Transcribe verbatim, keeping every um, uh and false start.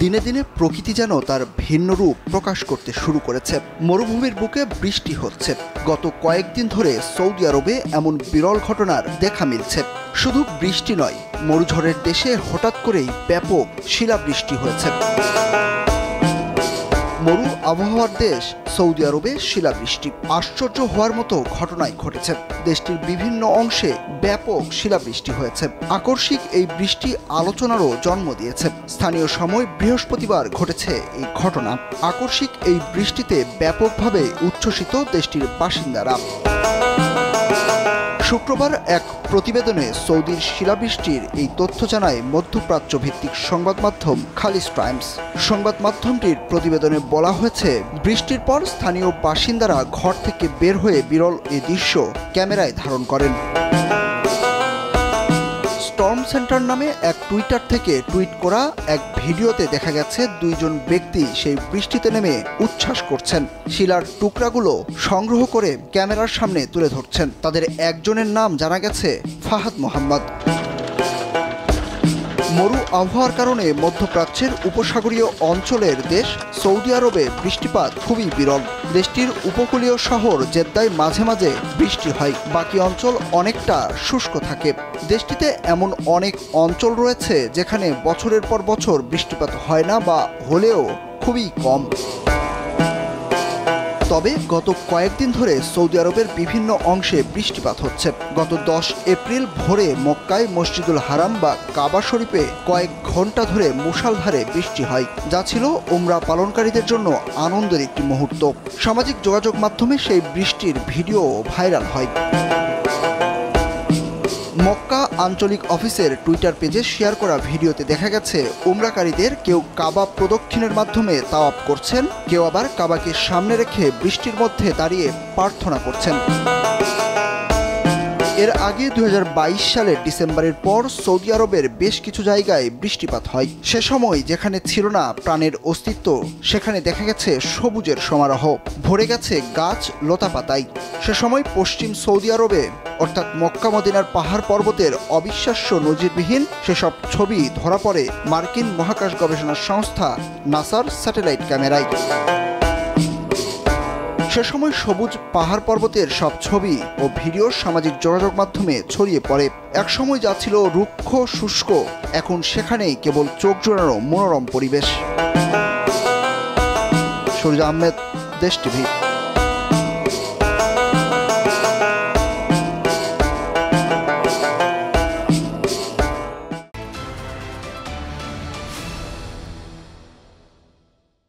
দিনে দিনে প্রকৃতি যেন তার ভিন্ন রূপ প্রকাশ করতে শুরু করেছে। মরুভূমির বুকে বৃষ্টি হচ্ছে। গত কয়েকদিন ধরে সৌদি আরবে এমন বিরল ঘটনার দেখা মিলছে। শুধু বৃষ্টি নয়, মরুঝড়ের দেশে হঠাৎ করেই ব্যাপক শিলাবৃষ্টি হয়েছে। মরু আবহাওয়ার দেশ সৌদি আরবে শিলাবৃষ্টি আশ্চর্য হওয়ার মতো ঘটনাই ঘটেছে। দেশটির বিভিন্ন অংশে ব্যাপক শিলাবৃষ্টি হয়েছে। আকস্মিক এই বৃষ্টি আলোচনারও জন্ম দিয়েছে। স্থানীয় সময় বৃহস্পতিবার ঘটেছে এই ঘটনা। আকস্মিক এই বৃষ্টিতে ব্যাপকভাবে উচ্ছ্বসিত দেশটির বাসিন্দারা। শুক্রবার এক প্রতিবেদনে সৌদির শিলাবৃষ্টির এই তথ্য জানায় মধ্যপ্রাচ্য ভিত্তিক সংবাদ মাধ্যম খালিজ টাইমস। সংবাদ মাধ্যমটির প্রতিবেদনে বলা হয়েছে, বৃষ্টির পর স্থানীয় বাসিন্দারা ঘর থেকে বের হয়ে বিরল এই দৃশ্য ক্যামেরায় ধারণ করেন। স্টর্ম সেন্টার নামে এক টুইটার থেকে টুইট করা এক ভিডিওতে দেখা গেছে দুইজন ব্যক্তি সেই বৃষ্টিতে নেমে উচ্ছ্বাস করছেন। শিলার টুকরাগুলো সংগ্রহ করে ক্যামেরার সামনে তুলে ধরছেন। তাদের একজনের নাম জানা গেছে ফাহাদ মোহাম্মদ। মরু আবহাওয়ার কারণে মধ্যপ্রাচ্যের উপসাগরীয় অঞ্চলের দেশ সৌদি আরবে বৃষ্টিপাত খুবই বিরল। দেশটির উপকূলীয় শহর জেদ্দায় মাঝে মাঝে বৃষ্টি হয়, বাকি অঞ্চল অনেকটা শুষ্ক থাকে। দেশটিতে এমন অনেক অঞ্চল রয়েছে যেখানে বছরের পর বছর বৃষ্টিপাত হয় না বা হলেও খুবই কম। তবে গত কয়েকদিন ধরে সৌদি আরবের বিভিন্ন অংশে বৃষ্টিপাত হচ্ছে। গত দশ এপ্রিল ভোরে মক্কায় মসজিদুল হারাম বা কাবা শরীফে কয়েক ঘন্টা ধরে মুষলধারে বৃষ্টি হয়, যা ছিল উমরা পালনকারীদের জন্য আনন্দের একটি মুহূর্ত। সামাজিক যোগাযোগ মাধ্যমে সেই বৃষ্টির ভিডিও ভাইরাল হয়। মক্কা আঞ্চলিক অফিসের টুইটার পেজে শেয়ার করা ভিডিওতে দেখা গেছে উমরাকারীদের কেউ কাবা প্রদক্ষিণের মাধ্যমে তাওয়াফ করছেন, কেউ আবার কাবাকে সামনে রেখে বৃষ্টির মধ্যে দাঁড়িয়ে প্রার্থনা করছেন। এর আগে দুই হাজার বাইশ সালের ডিসেম্বরের পর সৌদি আরবের বেশ কিছু জায়গায় বৃষ্টিপাত হয়। সে সময় যেখানে ছিল না প্রাণের অস্তিত্ব, সেখানে দেখা গেছে সবুজের সমারোহ, ভরে গেছে গাছ লতাপাতায়। সে সময় পশ্চিম সৌদি আরবে অর্থাৎ মক্কা মদিনার পাহাড় পর্বতের অবিশ্বাস্য নজিরবিহীন সেসব ছবি ধরা পড়ে মার্কিন মহাকাশ গবেষণা সংস্থা নাসার স্যাটেলাইট ক্যামেরায়। সে সময় সবুজ পাহাড় পর্বতের সব ছবি ও ভিডিও সামাজিক যোগাযোগ মাধ্যমে ছড়িয়ে পড়ে। একসময় যা ছিল রুক্ষ শুষ্ক, এখন সেখানেই কেবল চোখ জোড়ানো মনোরম পরিবেশ। সুরজ আহমেদ, দেশ টিভি।